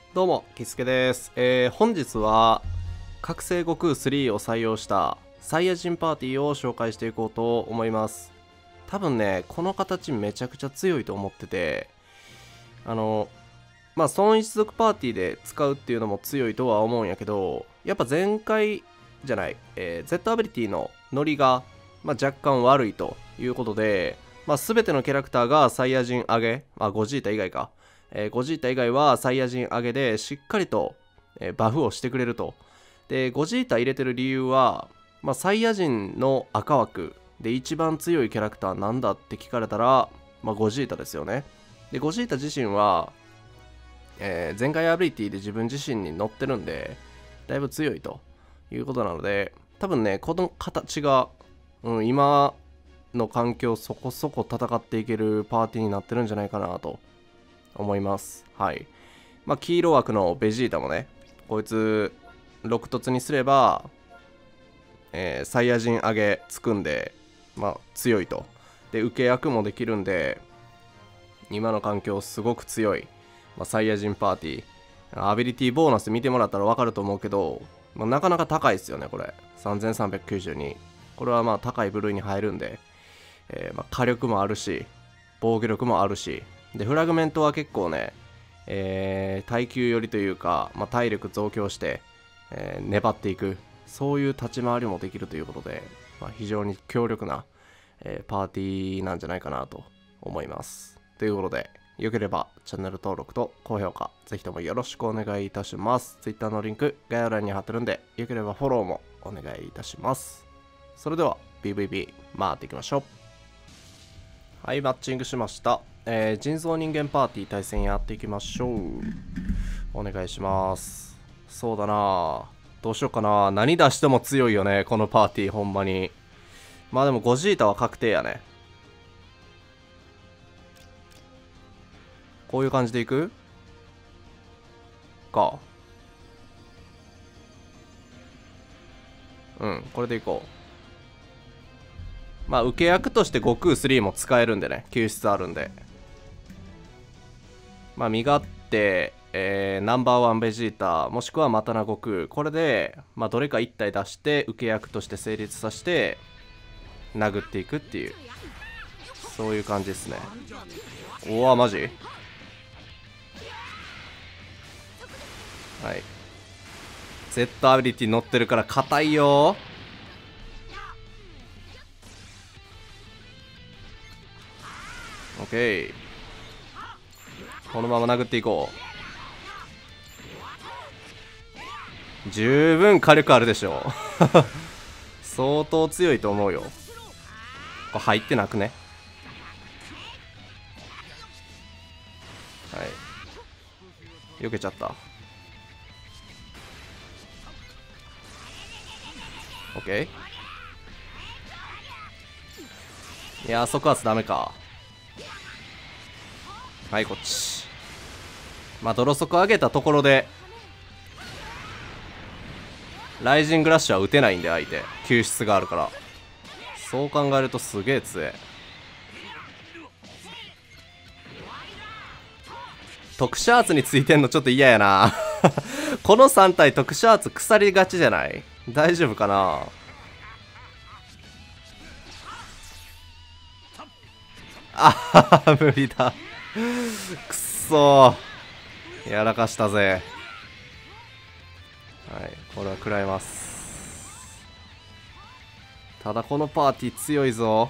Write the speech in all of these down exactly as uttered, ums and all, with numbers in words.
どうも、キスケです。えー、本日は、覚醒悟空スリーを採用したサイヤ人パーティーを紹介していこうと思います。多分ね、この形めちゃくちゃ強いと思ってて、あの、まあ、孫一族パーティーで使うっていうのも強いとは思うんやけど、やっぱ前回じゃない、えー、Z アビリティのノリが、まあ、若干悪いということで、まあ、全てのキャラクターがサイヤ人上げ、まあ、ゴジータ以外か。えー、ゴジータ以外はサイヤ人上げでしっかりと、えー、バフをしてくれると。で、ゴジータ入れてる理由は、まあ、サイヤ人の赤枠で一番強いキャラクターなんだって聞かれたら、まあ、ゴジータですよね。で、ゴジータ自身は、えー、全開アビリティで自分自身に乗ってるんで、だいぶ強いということなので、多分ね、この形が、うん、今の環境そこそこ戦っていけるパーティーになってるんじゃないかなと思います。はい。まあ、黄色枠のベジータもね、こいつ、ろく突にすれば、えー、サイヤ人上げつくんで、まあ、強いと。で、受け役もできるんで、今の環境すごく強い、まあ、サイヤ人パーティー。アビリティボーナス見てもらったら分かると思うけど、まあ、なかなか高いですよね、これ。さんぜんさんびゃくきゅうじゅうに。これはまあ高い部類に入るんで、えー、まあ火力もあるし、防御力もあるし、で、フラグメントは結構ね、えー、耐久寄りというか、まあ、体力増強して、えー、粘っていく、そういう立ち回りもできるということで、まあ、非常に強力な、えー、パーティーなんじゃないかなと思います。ということで、よければチャンネル登録と高評価、ぜひともよろしくお願いいたします。Twitter のリンク、概要欄に貼ってるんで、よければフォローもお願いいたします。それでは、ピーブイピー、回っていきましょう。はい、マッチングしました。えー、人造人間パーティー対戦やっていきましょう。お願いします。そうだな、どうしようかな。何出しても強いよね、このパーティー、ほんまに。まあでも、ゴジータは確定やね。こういう感じでいくか。うん、これでいこう。まあ、受け役として悟空スリーも使えるんでね、救出あるんで。まあ、身勝手、えー、ナンバーワンベジータ、もしくはマタナ悟空。これで、まあ、どれかいち体出して、受け役として成立させて、殴っていくっていう、そういう感じですね。おわ、マジ？はい。Z アビリティ乗ってるから硬いよ。オッケー。このまま殴っていこう。十分火力あるでしょう。相当強いと思うよ。これ入ってなくね。はい。避けちゃった。オッケー。いやー、即圧ダメか。はい、こっち。まあ、泥速上げたところで、ライジングラッシュは打てないんで、相手。救出があるから。そう考えるとすげえ強え。特殊アーツについてんのちょっと嫌やな。このさん体特殊アーツ腐りがちじゃない？大丈夫かな？あはは、無理だ。くっそー。やらかしたぜ。はい、これは食らいます。ただこのパーティー強いぞ。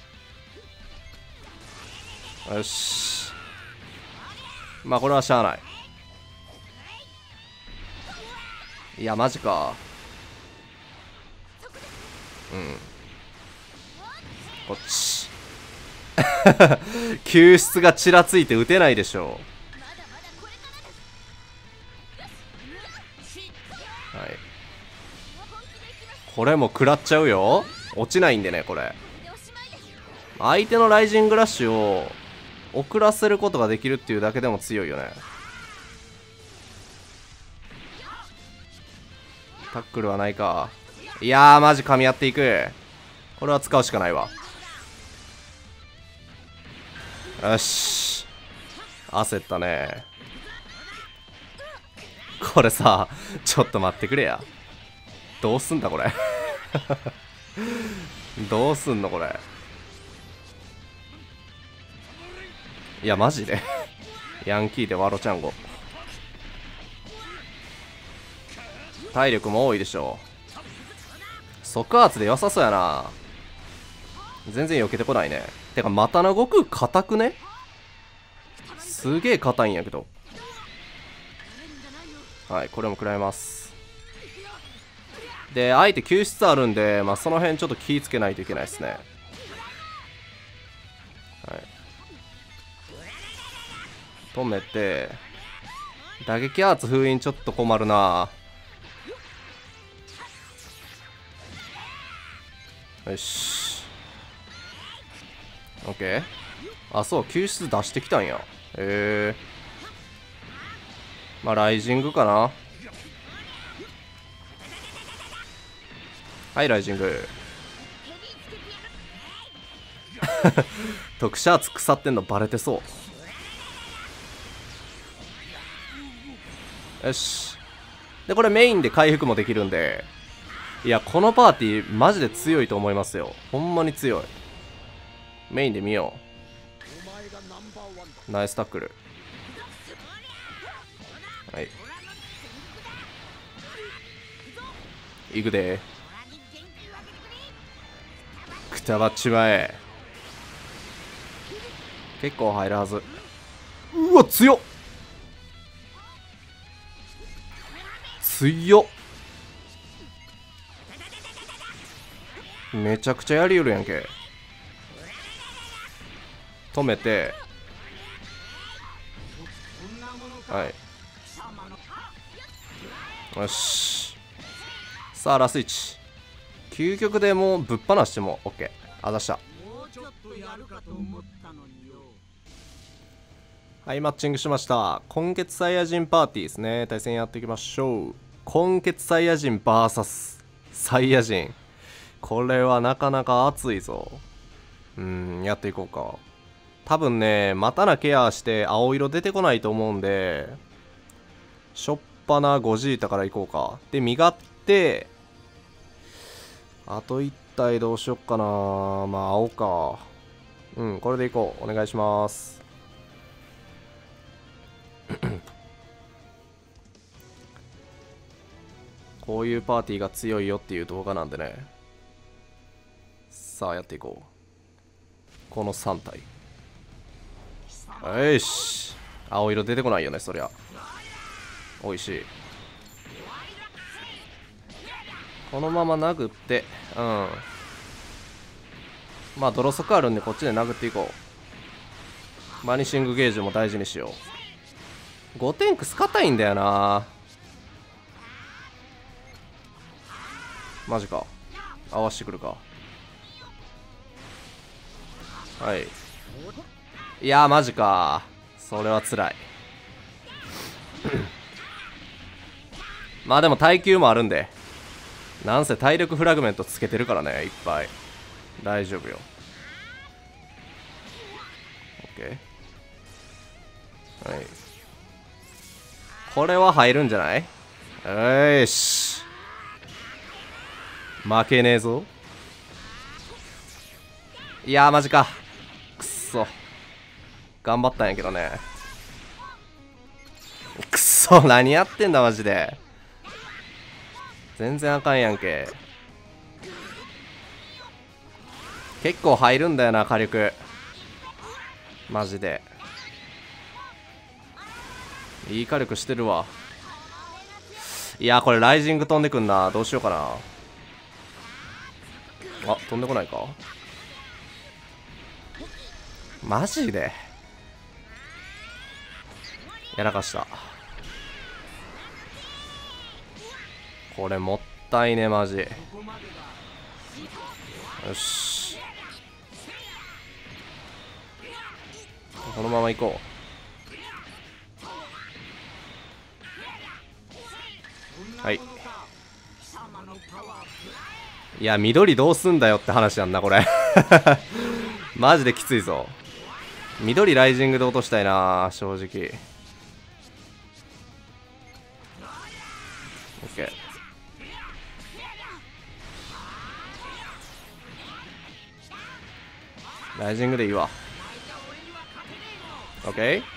よし。まあこれはしゃあない。いや、マジか。うん。こっち。救出がちらついて打てないでしょう。はい。これも食らっちゃうよ。落ちないんでね、これ。相手のライジングラッシュを遅らせることができるっていうだけでも強いよね。タックルはないか。いやー、マジ噛み合っていく。これは使うしかないわ。よし、焦ったね。 これさ、ちょっと待ってくれや。どうすんだこれ。どうすんのこれ。いやマジでヤンキーでワロチャンゴ。体力も多いでしょ。即圧で良さそうやな。全然避けてこないね。てかまたな悟空硬くね。すげえ硬いんやけど。はい、これも食らいます。で相手救出あるんで、まあ、その辺ちょっと気ぃつけないといけないですね。はい、止めて打撃アーツ封印ちょっと困るな。よし OK。 あ、そう、救出出してきたんや。へえ。まあライジングかな。はい、ライジング。特殊圧腐ってんのバレてそう。よし。でこれメインで回復もできるんで、いやこのパーティーマジで強いと思いますよ。ほんまに強い。メインで見よう。ナイスタックル。はい、いくで。くたばっちまえ。結構入るはず。うわ強っ強っ。めちゃくちゃやりよるやんけ。止めて、はい、よし。さあラスイチ。究極でもうぶっ放しても OK。 あざした。はい、マッチングしました。今月サイヤ人パーティーですね。対戦やっていきましょう。今月サイヤ人 ブイエス サイヤ人、これはなかなか熱いぞ。うん、やっていこうか。多分ね、またなケアして青色出てこないと思うんで、しょっぱなゴジータからいこうか。で、身勝って、あといち体どうしよっかな。まあ、青か。うん、これでいこう。お願いします。こういうパーティーが強いよっていう動画なんでね。さあ、やっていこう。このさん体。よし。青色出てこないよね、そりゃ。おいしい。このまま殴って、うん。まあ、泥速あるんで、こっちで殴っていこう。バニシングゲージも大事にしよう。ごてんクス硬いんだよな。マジか。合わしてくるか。はい。いやー、マジか。それはつらい。まあでも耐久もあるんで。なんせ体力フラグメントつけてるからね、いっぱい。大丈夫よ。OK。はい。これは入るんじゃない？よーし。負けねえぞ。いやー、マジか。くっそ。頑張ったんやけどね。くっそ、何やってんだマジで。全然あかんやんけ。結構入るんだよな火力。マジでいい火力してるわ。いやこれライジング飛んでくんな。どうしようかな。あ、飛んでこないか。マジでやらかした。これもったいねマジ。よし、このまま行こう。はい。いや緑どうすんだよって話なんだこれ。マジできついぞ。緑ライジングで落としたいな正直。 オッケー。ライジングでいいわ。オッケー。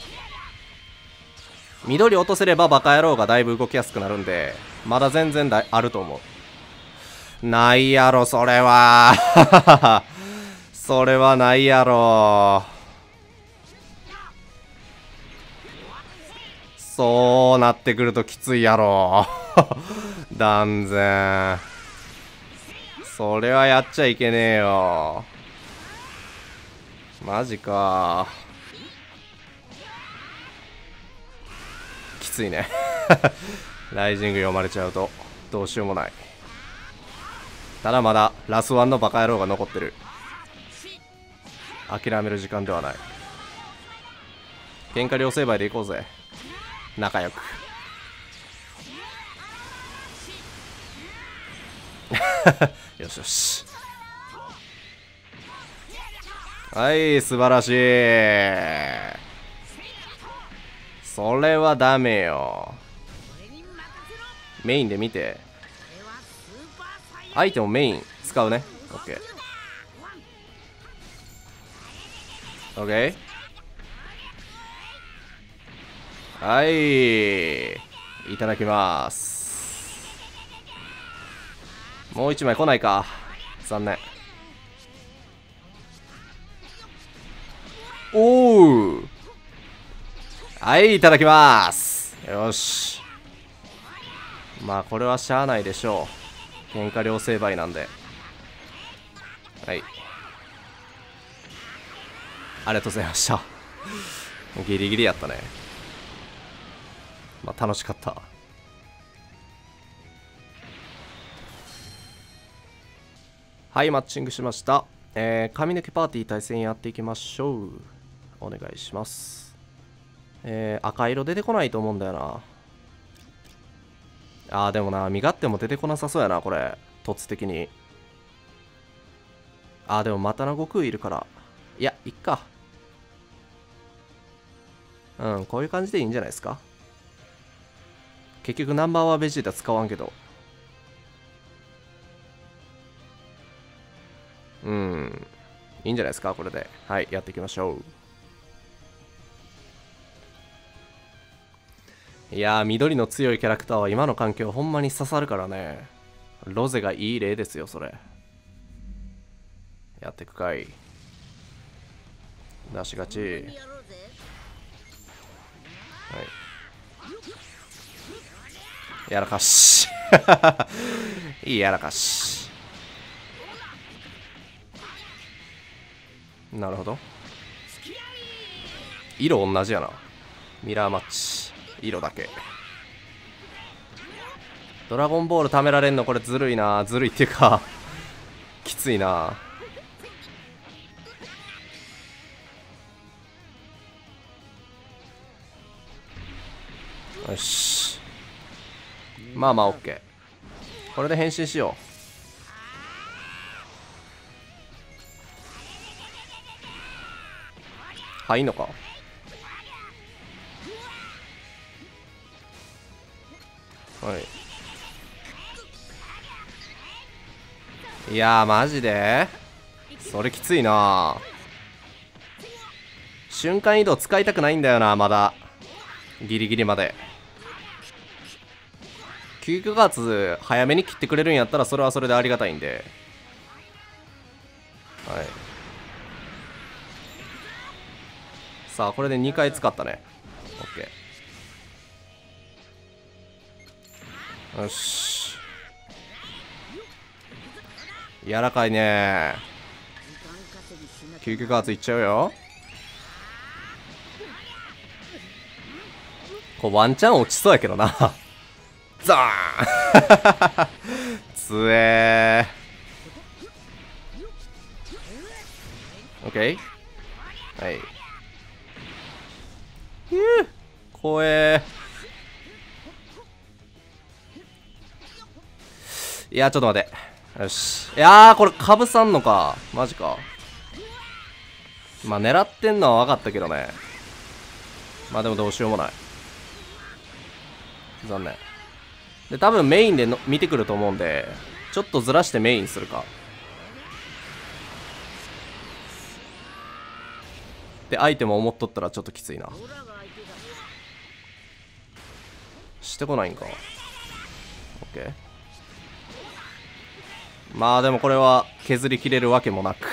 緑落とせればバカ野郎がだいぶ動きやすくなるんで、まだ全然だあると思う。ないやろそれはそれはないやろ。そうなってくるときついやろ断然。それはやっちゃいけねえよ。マジか。きついねライジング読まれちゃうとどうしようもない。ただまだラスワンのバカ野郎が残ってる。諦める時間ではない。喧嘩両成敗でいこうぜ、仲良くよしよし。はい、素晴らしい。それはダメよ。メインで見て。相手もメイン使うね。オッケー。オッケー。はい。いただきます。もう一枚来ないか。残念。おお。はい、いただきます。よし。まあ、これはしゃあないでしょう。喧嘩両成敗なんで。はい。ありがとうございました。ギリギリやったね。まあ、楽しかった。はい、マッチングしました。えー、髪の毛パーティー対戦やっていきましょう。お願いします。えー、赤色出てこないと思うんだよな。あーでもな、身勝手も出てこなさそうやな、これ。突的に。あーでもまたな悟空いるから。いや、いっか。うん、こういう感じでいいんじゃないですか。結局ナンバーはベジータ使わんけど。うん。いいんじゃないですか、これで。はい、やっていきましょう。いやー、緑の強いキャラクターは今の環境ほんまに刺さるからね。ロゼがいい例ですよ、それ。やってくかい。出しがち。はい。やらかし。いいやらかし。なるほど。色同じやな。ミラーマッチ。色だけ。ドラゴンボール貯められんのこれずるいな。ずるいっていうかきついな。よし。まあまあオッケー。これで変身しよう。はい、いいのか。はい。いやーマジでそれきついな。瞬間移動使いたくないんだよな、まだギリギリまで。きゅうがつ早めに切ってくれるんやったらそれはそれでありがたいんで。はい。さあこれでにかい使ったね。オッケー。よし。柔らかいね。救急加圧いっちゃうよ。こうワンチャン落ちそうやけどなザーンつえー。オッケー。はい。ひゅー怖えー。いやちょっと待って。よし。いやーこれかぶさんのか。マジか。まあ狙ってんのは分かったけどね。まあでもどうしようもない。残念。 で多分メインでの見てくると思うんで、ちょっとずらしてメインするか。でアイテムを持っとったらちょっときついな。してこないんか。オッケー。まあでもこれは削りきれるわけもなく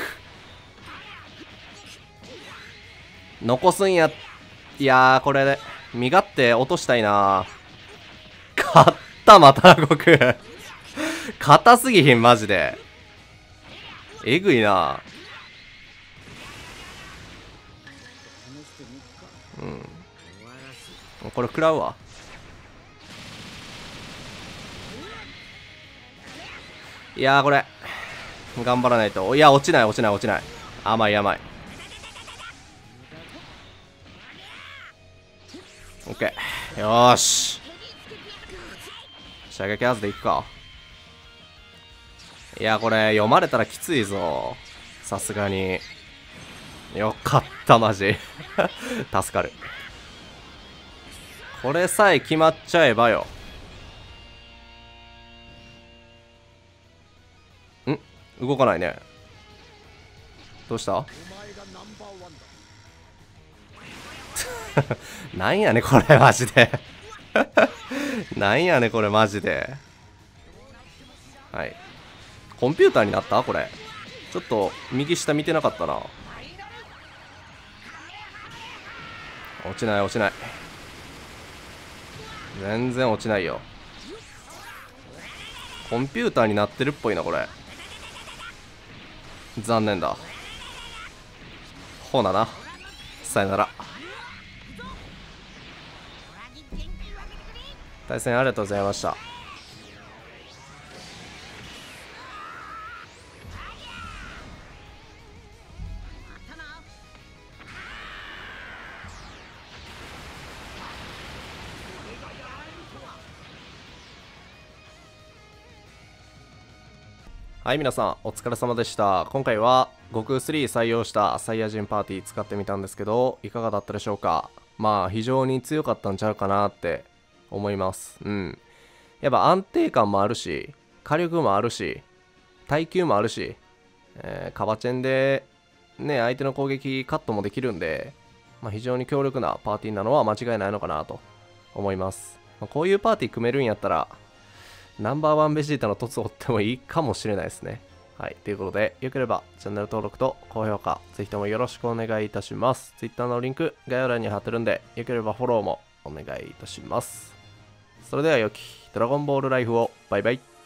残すんや。いやーこれで身勝手落としたいな。勝ったまた動く硬すぎひんマジで。えぐいな。うんこれ食らうわ。いやーこれ頑張らないと。いや落ちない落ちない落ちない。甘い甘い。オッケー。よーし射撃はずでいくか。いやこれ読まれたらきついぞさすがに。よかったマジ助かる。これさえ決まっちゃえばよ。ん動かないね。どうしたなんやねこれマジでなんやねこれマジで。はい。コンピューターになったこれ。ちょっと右下見てなかったな。落ちない落ちない。全然落ちないよ。コンピューターになってるっぽいなこれ。残念だ。ほなな。さよなら。対戦ありがとうございました。はい、皆さんお疲れ様でした。今回は悟空スリー採用したサイヤ人パーティー使ってみたんですけど、いかがだったでしょうか。まあ非常に強かったんちゃうかなって思います。うん。やっぱ安定感もあるし、火力もあるし、耐久もあるし、えー、カバチェンでね、相手の攻撃カットもできるんで、まあ、非常に強力なパーティーなのは間違いないのかなと思います。まあ、こういうパーティー組めるんやったら、ナンバーワンベジータの凸を追ってもいいかもしれないですね。はい。ということで、よければチャンネル登録と高評価、ぜひともよろしくお願いいたします。Twitter のリンク、概要欄に貼ってるんで、よければフォローもお願いいたします。それでは良きドラゴンボールライフを。バイバイ。